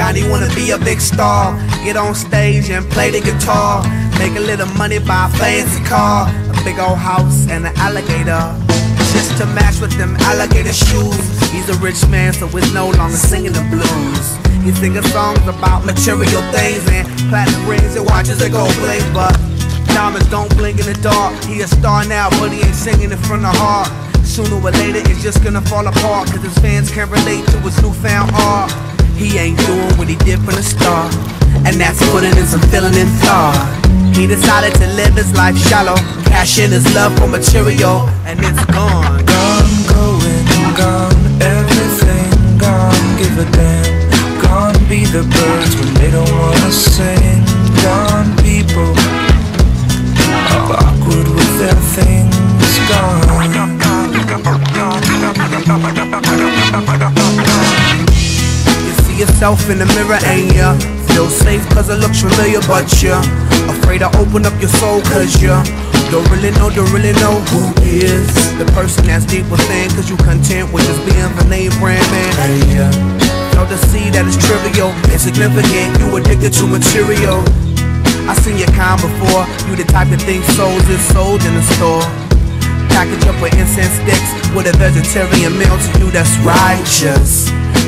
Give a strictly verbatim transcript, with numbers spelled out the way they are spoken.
Johnny wanna be a big star, get on stage and play the guitar, make a little money, buy a fancy car, a big old house and an alligator, just to match with them alligator shoes. He's a rich man, so he's no longer singing the blues. He's singing songs about material things and platinum rings and watches that go bling, but diamonds don't blink in the dark. He a star now, but he ain't singing it from the heart. Sooner or later it's just gonna fall apart, cause his fans can't relate to his newfound art. He ain't doing what he did from the start, and that's putting in some feeling and thought. He decided to live his life shallow, cash in his love for material, and it's gone. Gone, going, gone, everything gone, give a damn. Gone be the birds when they don't wanna sing. Gone people are awkward with their things. Gone. You see yourself in the mirror and ya feel safe cause it looks familiar, but you're afraid to open up your soul cause you don't really know, don't really know who is the person that's deep within, cause you content with just being the name brand man. And yeah, know to see that it's trivial, insignificant, you addicted to material. I seen your kind before, you the type of thing souls is sold in the store. Package up with incense sticks with a vegetarian meal to you that's righteous.